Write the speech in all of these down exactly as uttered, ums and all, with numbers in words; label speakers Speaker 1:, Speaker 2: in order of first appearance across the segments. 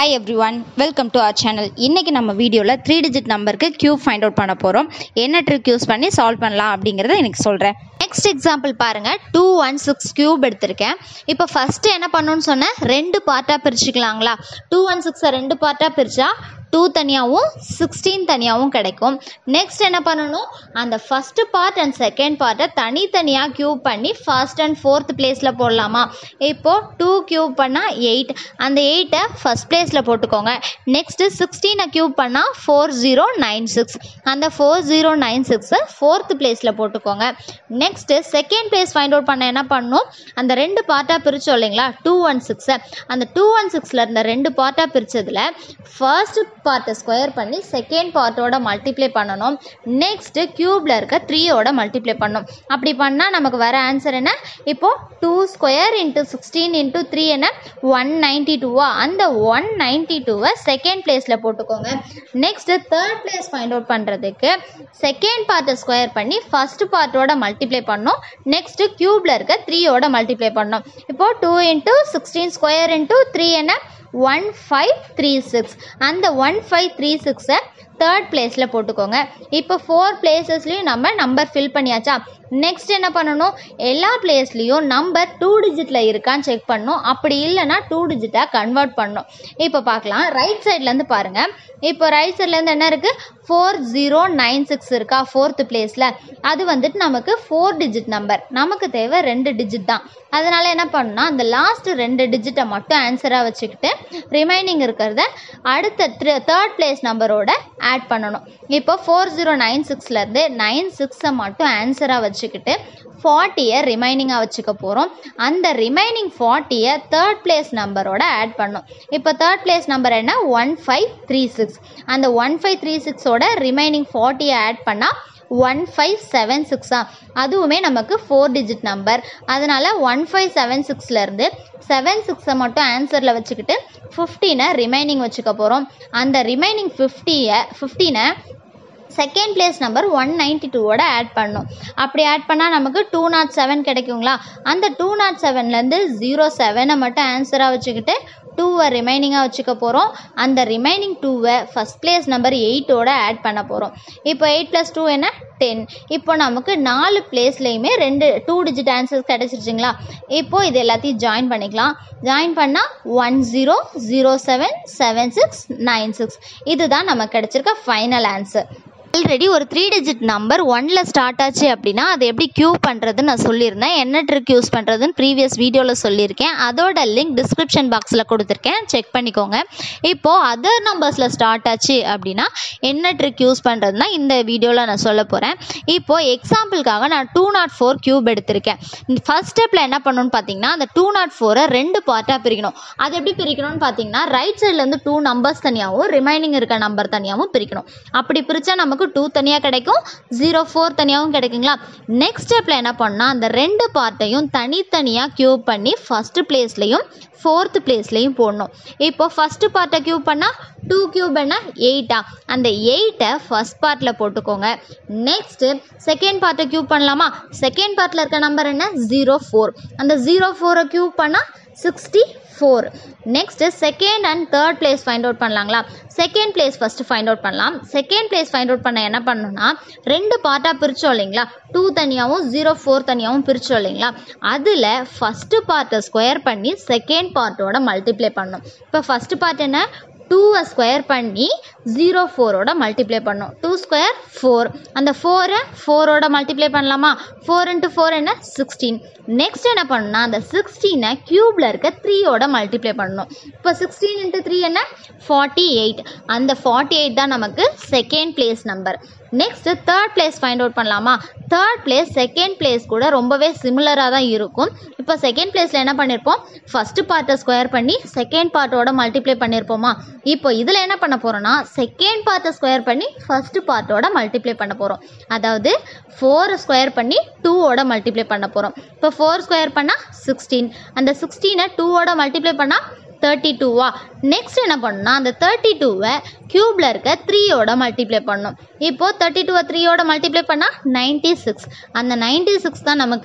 Speaker 1: Hi everyone, welcome to our channel. இன்னைக்கு நம்ம வீடியோல three digit நம்பருக்கு cube find out பண்ண போறோம். என்ன ட்ரிக் யூஸ் பண்ணி சால்வ் பண்ணலாம் அப்படிங்கறத எனக்கு சொல்றேன். நெக்ஸ்ட் எக்ஸாம்பிள் பாருங்க, two one six கியூப் எடுத்திருக்கேன். இப்போ ஃபர்ஸ்ட் என்ன பண்ணனும்னு சொன்ன ரெண்டு பார்ட்டா பிரிச்சுக்கலாங்களா? two one six ரெண்டு பார்ட்டா பிரிச்சா two தனியாவும் sixteen தனியாவும் கிடைக்கும். நெக்ஸ்ட் என்ன பண்ணனும், அந்த ஃபர்ஸ்ட் பார்ட் அண்ட் செகண்ட் பார்ட்டை தனித்தனியா கியூப் பண்ணி ஃபர்ஸ்ட் அண்ட் ஃபோர்த் பிளேஸ்ல போடலாமா? இப்போ two கியூப் பண்ணா eight, அந்த eight ஃபர்ஸ்ட் பிளேஸ்ல போட்டுக்கோங்க. நெக்ஸ்ட் sixteen கியூப் பண்ணா four zero nine six, அந்த four zero nine six fourth பிளேஸ்ல போட்டுக்கோங்க. Next second place find out பண்ண என்ன பண்ணனும், அந்த ரெண்டு பார்ட்டா பிரிச்சோம் இல்லைங்களா two one six, அந்த two one six ல இருந்த ரெண்டு பார்ட்டா பிரிச்சதுல ஃபர்ஸ்ட் பார்ட்டை ஸ்கொயர் பண்ணி செகண்ட் பார்ட்டோட மல்டிப்ளை பண்ணணும். நெக்ஸ்ட் கியூப்ல இருக்க three ஓட மல்டிப்ளை பண்ணணும். அப்படி பண்ணா நமக்கு வர ஆன்சர் என்ன, இப்போ two square into sixteen into three என்ன one ninety-two, அந்த one ninety-two செகண்ட் பிளேஸ்ல போட்டுக்கோங்க. Next third place find out பண்றதுக்கு செகண்ட் பார்ட்டை ஸ்கொயர் பண்ணி ஃபர்ஸ்ட் பார்ட்டோட மல்டிப்ளை பண்ணணும். நெக்ஸ்ட் கியூப்ல இருக்க three ஓட மல்டிப்ளை பண்ணணும். இப்போ two into sixteen square into three என்ன one five three six, அந்த one five three six third பிளேஸ்ல போட்டுக்கோங்க. இப்போ ஃபோர் பிளேசஸ்லயும் நம்ம நம்பர் ஃபில் பண்ணியாச்சா? நெக்ஸ்ட் என்ன பண்ணணும், எல்லா பிளேஸ்லயும் நம்பர் டூ டிஜிட்ல இருக்கான்னு செக் பண்ணணும். அப்படி இல்லைன்னா டூ டிஜிட்டா கன்வெர்ட் பண்ணணும். இப்போ பார்க்கலாம், ரைட் சைட்ல இருந்து பாருங்க. இப்போ ரைட் சைட்ல இருந்து என்ன இருக்கு, ஃபோர் ஜீரோ நைன் சிக்ஸ் இருக்கா ஃபோர்த் பிளேஸ்ல. அது வந்துட்டு நமக்கு ஃபோர் டிஜிட் நம்பர், நமக்கு தேவை ரெண்டு டிஜிட் தான். அதனால என்ன பண்ணணும்னா அந்த லாஸ்ட் ரெண்டு டிஜிட்டை மட்டும் ஆன்சரா வச்சுக்கிட்டு ரிமைனிங் இருக்கிறத அடுத்த தேர்ட் பிளேஸ் நம்பரோட ஆட் பண்ணணும். இப்போ ஃபோர் ஜீரோ நைன் சிக்ஸ்ல இருந்து நைன் சிக்ஸை மட்டும் ஆன்சரா வச்சுக்கிட்டு ஃபார்ட்டியை ரிமைனிங்காக வச்சுக்க போகிறோம். அந்த ரிமைனிங் ஃபார்ட்டியை தேர்ட் பிளேஸ் நம்பரோட ஆட் பண்ணோம். இப்போ தேர்ட் பிளேஸ் நம்பர் என்ன ஒன் ஃபைவ் த்ரீ சிக்ஸ், அந்த ஒன் ஃபைவ் த்ரீ சிக்ஸோட ரிமைனிங் ஃபார்ட்டியை ஆட் பண்ணால் ஒன் ஃபைவ் செவன் சிக்ஸா, அதுவுமே நமக்கு ஃபோர் டிஜிட் நம்பர். அதனால ஒன் ஃபைவ் செவன் சிக்ஸ்லேருந்து செவன் சிக்ஸை மட்டும் ஆன்சரில் வச்சுக்கிட்டு ஃபிஃப்டீனை ரிமைனிங் வச்சுக்க போகிறோம். அந்த ரிமைனிங் ஃபிஃப்டியை ஃபிஃப்டீனை second place number one ninety டூவோட ஆட் பண்ணணும். அப்படி ஆட் பண்ணால் நமக்கு டூ நாட் செவன் கிடைக்குங்களா? அந்த டூ நாட் செவன்லேருந்து ஜீரோ செவனை மட்டும் ஆன்சராக வச்சுக்கிட்டு டூவை ரிமைனிங்காக வச்சுக்க போகிறோம். அந்த ரிமைனிங் டூவை ஃபஸ்ட் பிளேஸ் நம்பர் எயிட்டோட ஆட் பண்ண போகிறோம். இப்போ எயிட் ப்ளஸ் டூ என்ன டென். இப்போ நமக்கு நாலு பிளேஸ்லையுமே ரெண்டு டூ டிஜிட் ஆன்சர்ஸ் கிடச்சிருச்சிங்களா? இப்போது இது எல்லாத்தையும் ஜாயின் பண்ணிக்கலாம். ஜாயின் பண்ணால் one zero zero seven seven six nine six, இதுதான் நமக்கு கிடச்சிருக்க ஃபைனல் ஆன்சர். ஆல்ரெடி ஒரு த்ரீ டிஜிட் நம்பர் ஒன்ல ஸ்டார்ட் ஆச்சு அப்படின்னா அதை எப்படி கியூப் பண்ணுறதுன்னு நான் சொல்லியிருந்தேன். என்ன ட்ரிக் யூஸ் பண்ணுறதுன்னு ப்ரீவியஸ் வீடியோவில் சொல்லியிருக்கேன். அதோட லிங்க் டிஸ்கிரிப்ஷன் பாக்ஸில் கொடுத்துருக்கேன், செக் பண்ணிக்கோங்க. இப்போது அதர் நம்பர்ஸில் ஸ்டார்ட் ஆச்சு அப்படின்னா என்ன ட்ரிக் யூஸ் பண்ணுறதுனா இந்த வீடியோவில் நான் சொல்ல போகிறேன். இப்போது எக்ஸாம்பிளுக்காக நான் டூ நாட் ஃபோர் கியூப் எடுத்திருக்கேன். ஃபர்ஸ்ட் ஸ்டெப்பில் என்ன பண்ணணும்னு பார்த்தீங்கன்னா அந்த டூ நாட் ஃபோரை ரெண்டு பார்ட்டாக பிரிக்கணும். அது எப்படி பிரிக்கணும்னு பார்த்தீங்கன்னா ரைட் சைட்லேருந்து டூ நம்பர்ஸ் தனியாகவும் ரிமைனிங் இருக்க நம்பர் தனியாகவும் பிரிக்கணும். அப்படி பிரித்தா நமக்கு டூ தனியா கிடைக்கும், ஜீரோ ஃபோர் தனியாகவும் கிடைக்குங்களா? நெக்ஸ்ட் ஸ்டெப்ல என்ன பண்ணா அந்த ரெண்டு பார்ட்டையும் தனித்தனியா கியூப் பண்ணி ஃபர்ஸ்ட் பிளேஸ்லையும் ஃபோர்த் பிளேஸ்லையும் போடணும். இப்போ ஃபர்ஸ்ட் பார்ட்டை கியூப் பண்ணா டூ கியூப் என்ன எயிட்டா, அந்த எயிட்டை ஃபர்ஸ்ட் பார்ட்ல போட்டுக்கோங்க. நெக்ஸ்ட் செகண்ட் பார்ட்டை கியூப் பண்ணலாமா? செகண்ட் பார்ட்ல இருக்க நம்பர் என்ன ஜீரோ ஃபோர், அந்த ஜீரோ ஃபோரை கியூப் பண்ணா sixty four. Next second and third place find out பண்ணலாங்களா? Second place first find out பண்ணலாம். செகண்ட் பிளேஸ் ஃபைண்ட் அவுட் பண்ண என்ன பண்ணணும்னா ரெண்டு பார்ட்டாக பிரித்தோம் இல்லைங்களா, டூ தனியாகவும் ஜீரோ ஃபோர் தனியாகவும் பிரித்தோம் இல்லைங்களா, அதில் ஃபர்ஸ்ட் பார்ட்டை ஸ்கொயர் பண்ணி செகண்ட் பார்ட்டோட மல்டிப்ளை பண்ணணும். இப்போ ஃபர்ஸ்ட் பார்ட் என்ன டூவை ஸ்கொயர் பண்ணி ஜீரோ ஃபோரோட மல்டிப்ளை பண்ணோம். டூ ஸ்கொயர் ஃபோர், அந்த ஃபோரை ஃபோரோட மல்டிப்ளை பண்ணலாமா? ஃபோர் இன்ட்டு ஃபோர் என்ன சிக்ஸ்டீன். நெக்ஸ்ட் என்ன பண்ணணும்னா அந்த சிக்ஸ்டீனை கியூப்ல இருக்க த்ரீயோட மல்டிப்ளை பண்ணணும். இப்போ சிக்ஸ்டீன் இன்ட்டு த்ரீ என்ன ஃபார்ட்டி எயிட், அந்த ஃபார்ட்டி எயிட் தான் நமக்கு second place number. Next third place find out பண்ணலாமா? தேர்ட் பிளேஸ் செகண்ட் பிளேஸ் கூட ரொம்பவே சிமிலராக தான் இருக்கும். இப்போ செகண்ட் பிளேஸில் என்ன பண்ணியிருப்போம், ஃபர்ஸ்ட் பார்ட்டை ஸ்கொயர் பண்ணி செகண்ட் பார்ட்டோட மல்டிப்ளை பண்ணியிருப்போமா? இப்போ இதில் என்ன பண்ண போகிறோம்னா செகண்ட் பார்ட்டை ஸ்கொயர் பண்ணி ஃபர்ஸ்ட் பார்ட்டோட மல்டிப்ளை பண்ண போகிறோம். அதாவது ஃபோரை ஸ்கொயர் பண்ணி டூவோட மல்டிப்ளை பண்ண போகிறோம். இப்போ ஃபோர் ஸ்கொயர் பண்ணால் சிக்ஸ்டீன், அந்த சிக்ஸ்டீனை டூவோட மல்டிப்ளை பண்ணால் தேர்ட்டி டூவா? நெக்ஸ்ட் என்ன பண்ணணும்னா அந்த தேர்ட்டி டூவை கியூப்ல இருக்க த்ரீயோட மல்டிப்ளை பண்ணணும். இப்போ தேர்ட்டி டூவை த்ரீயோட மல்டிப்ளை பண்ணால் நைன்டி சிக்ஸ், அந்த நைன்டி சிக்ஸ் தான் நமக்கு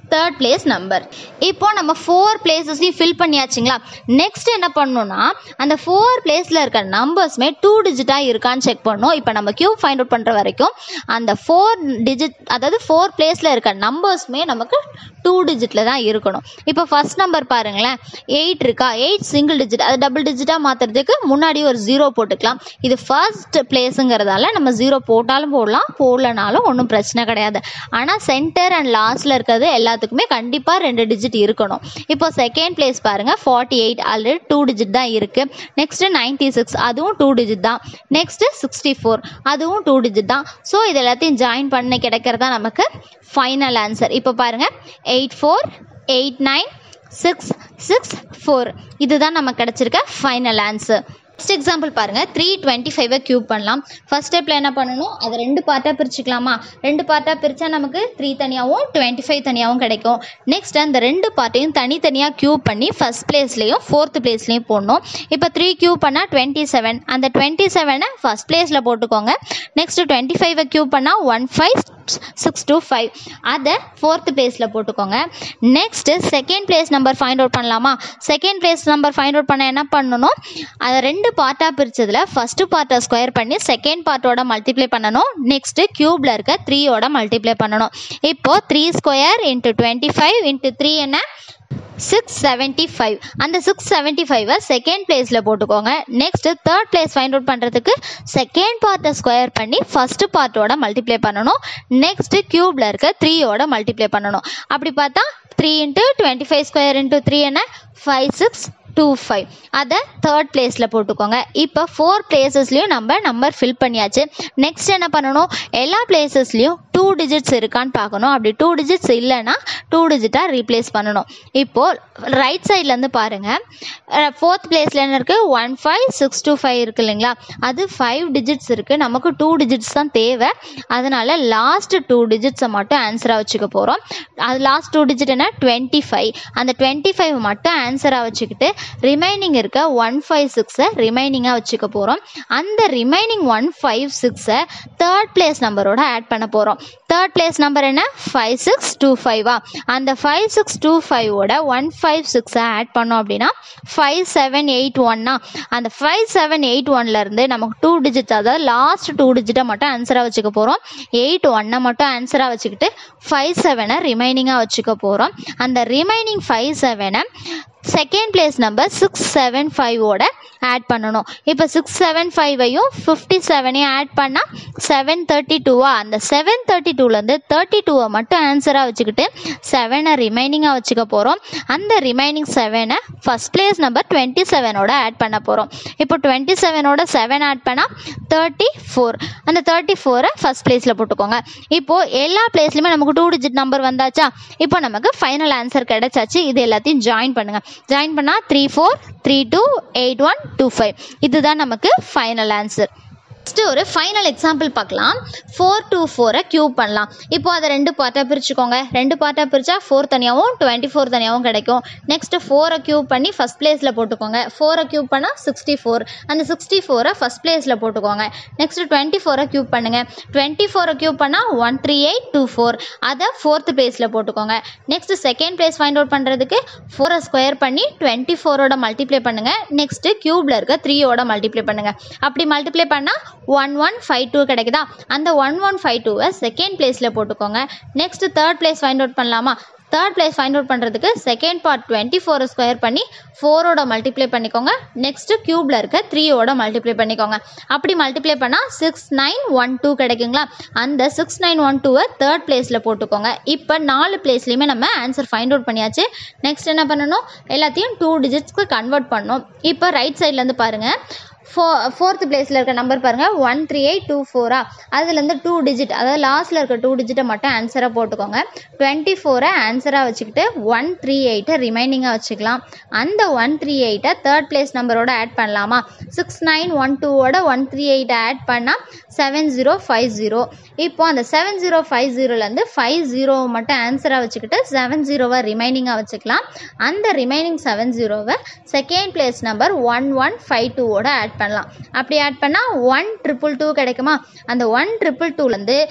Speaker 1: தேர்ட் பிளேஸ் நம்பர். இப்போ நம்ம ஃபோர் பிளேசஸ்லையும் ஃபில் பண்ணியாச்சுங்களா. நெக்ஸ்ட் என்ன பண்ணணும்னா அந்த ஃபோர் பிளேஸில் இருக்க நம்பர்ஸுமே டூ டிஜிட்டாக இருக்கான்னு செக் பண்ணணும். இப்போ நம்ம கியூப் ஃபைண்ட் அவுட் பண்ணுற வரைக்கும் அந்த ஃபோர் டிஜிட் அதாவது ஃபோர் பிளேஸில் இருக்க நம்பர்ஸுமே நமக்கு டூ டிஜிட்டில் தான் இருக்கணும். இப்போ ஃபர்ஸ்ட் நம்பர் பாருங்களேன், எயிட் இருக்கா, எயிட் சிங்கிள் டிஜிட், அது டபுள் டிஜிட்டாக மாற்றுறதுக்கு முன்னாடி ஒரு ஜீரோ போட்டுக்கலாம். இது ஃபர்ஸ்ட் பிளேஸுங்கிறதால நம்ம ஜீரோ போட்டாலும் போடலாம், போடலனாலும் ஒன்றும் பிரச்சனை கிடையாது. ஆனால் சென்டர் அண்ட் லாஸ்ட்டில் இருக்கிறது எல்லாத்துக்குமே கண்டிப்பாக ரெண்டு டிஜிட் இருக்கணும். இப்போ செகண்ட் பிளேஸ் பாருங்கள், forty eight already two digit தான் இருக்குது. நெக்ஸ்ட்டு நைன்ட்டி சிக்ஸ், அதுவும் டூ டிஜிட் தான். நெக்ஸ்ட்டு சிக்ஸ்டி ஃபோர், அதுவும் டூ டிஜிட் தான். ஸோ இது எல்லாத்தையும் ஜாயின் பண்ணி கிடைக்கிறதா நமக்கு ஃபைனல் ஆன்சர். இப்போ பாருங்கள், eight four eight nine six six four, இதுதான் நமக்கு கிடச்சிருக்க ஃபைனல் ஆன்சர். நெக்ஸ்ட் எக்ஸாம்பிள் பாருங்கள், த்ரீ டுவெண்ட்டி ஃபைவை க்யூப் பண்ணலாம். ஃபர்ஸ்ட் ஸ்டெப்பில் என்ன பண்ணணும், அதை ரெண்டு பார்ட்டாக பிரிச்சுக்கலாமா. ரெண்டு பார்ட்டாக பிரித்தா நமக்கு த்ரீ தனியாகவும் டுவெண்ட்டி ஃபைவ் தனியாகவும் கிடைக்கும். நெக்ஸ்ட் அந்த ரெண்டு பார்ட்டையும் தனித்தனியாக க்யூப் பண்ணி ஃபர்ஸ்ட் பிளேஸ்லேயும் ஃபோர்த் பிளேஸ்லேயும் போடணும். இப்போ த்ரீ க்யூப் பண்ணால் டுவெண்ட்டி செவன், அந்த டுவெண்ட்டி செவனை ஃபர்ஸ்ட் பிளேஸில் போட்டுக்கோங்க. நெக்ஸ்ட் டுவெண்ட்டி ஃபைவை க்யூப் பண்ணால் one five six two five, அதை ஃபோர்த் பிளேஸில் போட்டுக்கோங்க. Next second place number find out பண்ணலாமா. Second place number find out பண்ண என்ன பண்ணணும், அதை ரெண்டு பார்ட்டாக பிரித்ததில் ஃபஸ்ட்டு பார்ட்டை ஸ்கொயர் பண்ணி செகண்ட் பார்ட்டோட மல்டிப்ளை பண்ணணும். நெக்ஸ்ட்டு க்யூப்பில் இருக்க த்ரீயோட மல்டிப்ளை பண்ணணும். இப்போது three square into twenty five into three என்ன, சிக்ஸ் செவன்ட்டி ஃபைவ். அந்த சிக்ஸ் செவன்ட்டி ஃபைவை செகண்ட் பிளேஸில் போட்டுக்கோங்க. Next third place find out பண்ணுறதுக்கு செகண்ட் பார்ட்டை ஸ்கொயர் பண்ணி ஃபஸ்ட்டு பார்ட்டோட மல்டிப்ளை பண்ணணும். நெக்ஸ்ட்டு க்யூப்பில் இருக்க த்ரீயோட மல்டிப்ளை பண்ணணும். அப்படி பார்த்தா three into twenty five square into three என்ன, ஃபைவ் சிக்ஸ் டூ ஃபைவ், அதை தேர்ட் பிளேஸில் போட்டுக்கோங்க. இப்போ ஃபோர் பிளேசஸ்லையும் நம்ம நம்பர் ஃபில் பண்ணியாச்சு. நெக்ஸ்ட் என்ன பண்ணணும், எல்லா பிளேசஸ்லையும் டூ டிஜிட்ஸ் இருக்கான்னு பார்க்கணும். அப்படி டூ டிஜிட்ஸ் இல்லைன்னா டூ டிஜிட்டாக ரீப்ளேஸ் பண்ணணும். இப்போது ரைட் சைட்லேருந்து பாருங்கள், ஃபோர்த் பிளேஸில் என்ன இருக்குது, one five six two five இருக்குது இல்லைங்களா, அது ஃபைவ் டிஜிட்ஸ் இருக்குது. நமக்கு டூ டிஜிட்ஸ் தான் தேவை. அதனால் லாஸ்ட் டூ டிஜிட்ஸை மட்டும் ஆன்சராக வச்சுக்க போகிறோம். அது லாஸ்ட் டூ டிஜிட் என்ன, டுவெண்ட்டி ஃபைவ். அந்த டுவெண்ட்டி ஃபைவ் மட்டும் ஆன்சராக வச்சுக்கிட்டு ரிமைனிங் இருக்க ஒன் ஃபைவ் சிக்ஸை ரிமைனிங்காக வச்சுக்க போகிறோம். அந்த ரிமைனிங் ஒன் ஃபைவ் சிக்ஸை தேர்ட் பிளேஸ் நம்பரோட ஆட் பண்ண போகிறோம். தேர்ட் பிளேஸ் நம்பர் என்ன, ஃபைவ் சிக்ஸ் டூ ஃபைவா. அந்த ஃபைவ் சிக்ஸ் டூ ஃபைவோட ஒன் ஃபைவ் சிக்ஸை ஆட் பண்ணோம் அப்படின்னா ஃபைவ் செவன் எயிட் ஒன்னா. அந்த ஃபைவ் செவன் எயிட் ஒன்லேருந்து நமக்கு டூ டிஜிட்ஸ், அதாவது லாஸ்ட் டூ டிஜிட்டை மட்டும் ஆன்சராக வச்சுக்க போகிறோம். எயிட் ஒன்னை மட்டும் ஆன்சராக வச்சுக்கிட்டு ஃபைவ் செவனை ரிமைனிங்காக வச்சுக்க போகிறோம். அந்த ரிமைனிங் ஃபைவ் செவனை second place number six seven ஃபைவோட ஆட் பண்ணணும். இப்போ சிக்ஸ் செவன் ஃபைவையும் ஃபிஃப்டி செவனையும் ஆட் பண்ணால் செவன் தேர்ட்டி டூவா. அந்த செவன் தேர்ட்டி டூலேருந்து தேர்ட்டி டூவை மட்டும் ஆன்சராக வச்சுக்கிட்டு செவனை ரிமைனிங்காக வச்சுக்க போகிறோம். அந்த ரிமைனிங் செவனை ஃபஸ்ட் பிளேஸ் நம்பர் டுவெண்ட்டி செவனோட ஆட் பண்ண போகிறோம். இப்போ டுவெண்ட்டி செவனோட செவன் ஆட் பண்ணால் தேர்ட்டி ஃபோர். அந்த தேர்ட்டி ஃபோரை ஃபஸ்ட் பிளேஸில் போட்டுக்கோங்க. இப்போது எல்லா பிளேஸ்லையுமே நமக்கு டூ டிஜிட் நம்பர் வந்தாச்சா. இப்போ நமக்கு ஃபைனல் ஆன்சர் கிடைச்சாச்சு. இது எல்லாத்தையும் ஜாயின் பண்ணுங்கள். ஜாயின் பண்ணால் three four three two eight one two five, இதுதான் நமக்கு ஃபைனல் ஆன்சர். நெக்ஸ்ட்டு ஒரு ஃபைனல் எக்ஸாம்பிள் பார்க்கலாம். ஃபோர் டூ ஃபோரை க்யூப் பண்ணலாம். இப்போ அதை ரெண்டு பார்ட்டாக பிரிச்சுக்கோங்க. ரெண்டு பார்ட்டாக பிரித்தா ஃபோர் தனியாகவும் டுவெண்ட்டி ஃபோர் தனியாகவும் கிடைக்கும். நெக்ஸ்ட்டு ஃபோரை க்யூப் பண்ணி ஃபஸ்ட் பிளேஸில் போட்டுக்கோங்க. ஃபோரை க்யூப் பண்ணால் சிக்ஸ்டி ஃபோர். அந்த சிக்ஸ்டி ஃபோரை ஃபஸ்ட் பிளேஸில் போட்டுக்கோங்க. நெக்ஸ்ட்டு டுவெண்ட்டி ஃபோரை க்யூப் பண்ணுங்கள். டுவெண்ட்டி ஃபோரை க்யூப் பண்ணால் one three eight two four, அதை ஃபோர்த்து பிளேஸில் போட்டுக்கோங்க. Next second place find out பண்ணுறதுக்கு ஃபோரை ஸ்கொயர் பண்ணி டுவெண்ட்டி ஃபோரோட மல்டிப்ளை பண்ணுங்கள். நெக்ஸ்ட்டு க்யூப்பில் இருக்க த்ரீயோட மல்டிப்ளை பண்ணுங்கள். அப்படி மல்டிப்ளை பண்ணால் ஒன் ஒன் ஃபைவ் டூ கிடைக்குதா. அந்த ஒன் ஒன் ஃபைவ் டூவை செகண்ட் பிளேஸில் போட்டுக்கோங்க. Next third place find out பண்ணலாமா. தேர்ட் பிளேஸ் ஃபைண்ட் அவுட் பண்ணுறதுக்கு செகண்ட் பார்ட் டுவெண்ட்டி ஃபோரை ஸ்கொயர் பண்ணி ஃபோரோட மல்டிப்ளை பண்ணிக்கோங்க. நெக்ஸ்ட்டு க்யூப்பில் இருக்க த்ரீயோட மல்டிப்ளை பண்ணிக்கோங்க. அப்படி மல்டிப்ளை பண்ணால் சிக்ஸ் நைன் ஒன் டூ கிடைக்குங்களா. அந்த சிக்ஸ் நைன் ஒன் டூவை தேர்ட் பிளேஸில் போட்டுக்கோங்க. இப்போ நாலு பிளேஸ்லையுமே நம்ம ஆன்சர் ஃபைண்ட் அவுட் பண்ணியாச்சு. நெக்ஸ்ட் என்ன பண்ணணும், எல்லாத்தையும் டூ டிஜிட்ஸ்க்கு கன்வெர்ட் பண்ணணும். இப்போ ரைட் சைட்லேருந்து பாருங்கள், ஃபோ ஃபோர்த்து பிளேஸில் இருக்க நம்பர் பாருங்கள், ஒன் த்ரீ எயிட் டூ ஃபோரா. அதுலேருந்து டூ டிஜிட், அதாவது லாஸ்ட்டில் இருக்க டூ டிஜிட்டை மட்டும் ஆன்சராக போட்டுக்கோங்க. டுவெண்ட்டி ஃபோரை ஆன்சராக வச்சுக்கிட்டு ஒன் த்ரீ எயிட்டை ரிமைனிங்காக வச்சுக்கலாம். அந்த ஒன் த்ரீ எயிட்டை தேர்ட் பிளேஸ் நம்பரோட ஆட் பண்ணலாமா. சிக்ஸ் நைன் ஒன் டூவோட ஒன் த்ரீ எயிட்டை ஆட் பண்ணால் செவன் ஜீரோ ஃபைவ் ஜீரோ. இப்போ அந்த செவன் ஜீரோ ஃபைவ் ஜீரோலேருந்து ஃபைவ் ஜீரோவை மட்டும் ஆன்சராக வச்சுக்கிட்டு செவன் ஜீரோவை ரிமைனிங்காக வச்சுக்கலாம். அந்த ரிமைனிங் செவன் ஜீரோவை second place number one one five டூவோட ஆட் பண்ணலாம். அப்படி ஆட் பண்ணால் ஒன் ட்ரிபிள் டூ கிடைக்குமா. அந்த ஒன் ட்ரிபிள் டூலேருந்து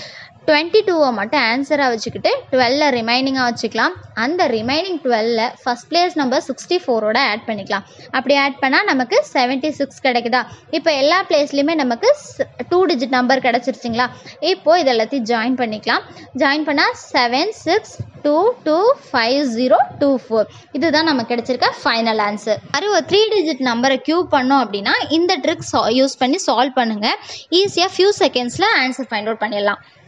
Speaker 1: டுவெண்ட்டி டூவை மட்டும் ஆன்சராக வச்சுக்கிட்டு டுவெல்ல ரிமைனிங்காக வச்சுக்கலாம். அந்த ரிமைனிங் டுவெல்ல ஃபஸ்ட் பிளேஸ் நம்பர் சிக்ஸ்டி ஃபோரோட ஆட் பண்ணிக்கலாம். அப்படி ஆட் பண்ணால் நமக்கு செவன்ட்டி சிக்ஸ் கிடைக்குதா? இப்போ எல்லா பிளேஸ்லையுமே நமக்கு டூ டிஜிட் நம்பர் கிடச்சிருச்சிங்களா? இப்போது இது எல்லாத்தையும் ஜாயின் பண்ணிக்கலாம். ஜாயின் பண்ணால் seven six two two five zero two four இதுதான் நமக்கு கிடைச்சிருக்க ஃபைனல் ஆன்சர். அது ஒரு த்ரீ டிஜிட் நம்பரை கியூ பண்ணோம் அப்படின்னா இந்த ட்ரிக் யூஸ் பண்ணி சால்வ் பண்ணுங்கள். ஈஸியாக ஃபியூ செகண்ட்ஸில் ஆன்சர் ஃபைண்ட் அவுட் பண்ணிடலாம்.